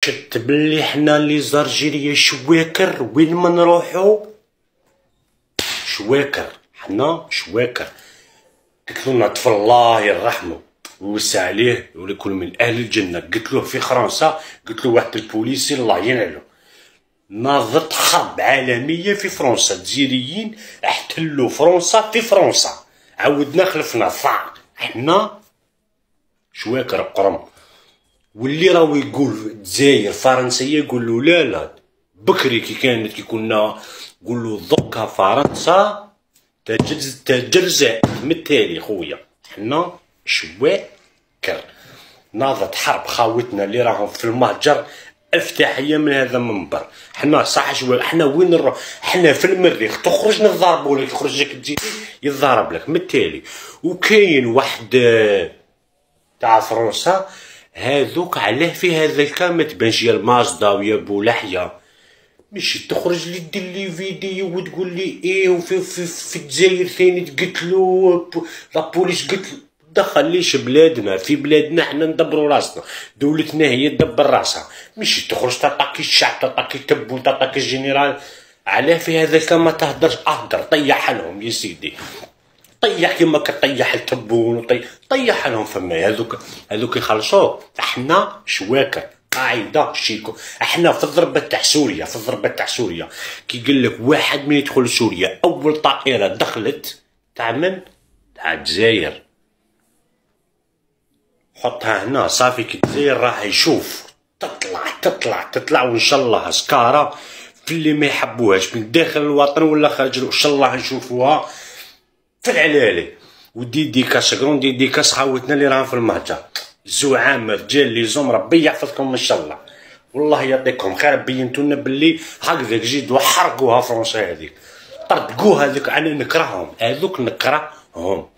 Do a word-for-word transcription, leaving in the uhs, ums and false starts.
كتب لي حنا لي زارجيريا شواكر وين ما نروحو شواكر، حنا شواكر. قلت له نطف الله يرحمه ويوسع عليه ويكون من اهل الجنه. قلت له في فرنسا، قلت له واحد البوليسي الله ينعلو ناضت حرب عالميه في فرنسا، الجزائريين احتلوا فرنسا في فرنسا، عاودنا خلفنا ثار حنا شواكر قرم. واللي راهو يقول الجزائر فرنسيه يقول له لا لا، بكري كي كانت كي كنا نقولوا دوكا فرنسا تجرزة من التالي خويا. حنا شواكر ناضت حرب خاوتنا اللي راهم في المهجر. الف تحيه من هذا المنبر. حنا صح شوي، حنا وين نروح؟ حنا في المريخ تخرج نضربوا لك، يخرج لك تجي يضرب لك من التالي. وكاين واحد تاع فرنسا هذوك علاه في هذا الكلام ما تبانش يا المازدا ويا بولحيه، ماشي تخرج لي دير لي فيديو وتقول لي ايه وفي في, في الجزائر ثاني تقتلوا لابوليس قتلوا. دخليش بلادنا، في بلادنا حنا ندبروا راسنا، دولتنا هي تدبر راسها، ماشي تخرج تطاكي الشعب تطاكي تبون تطاكي الجنرال. علاه في هذا الكلام ما تهدرش؟ اهدر طيح لهم يا سيدي، طيح كيما كطيح التبون وطيح طيح لهم فما هذوك هذوك يخلصوه. احنا شواكر قاعده شيكو. احنا في الضربه تاع سوريا، في الضربه تاع سوريا كي قال لك واحد من يدخل سوريا اول طائره دخلت تاع من؟ تاع الجزائر. حطها هنا صافي كي الجزائر راح يشوف تطلع تطلع تطلع وان شاء الله سكاره في اللي ما يحبوهاش من داخل الوطن ولا خارج، ان شاء الله نشوفوها في العلالي. ودي ديكاس كرون دي ديكاس خاوتنا اللي راهم في المهجر، زعام رجال لي زوم ربي يحفظكم ان شاء الله، والله يعطيكم خير. بينتونا باللي هكذاك جيدوا حرقوها فرنسا هذيك، طردقوها هذوك. انا نكرههم هذوك نكرههم.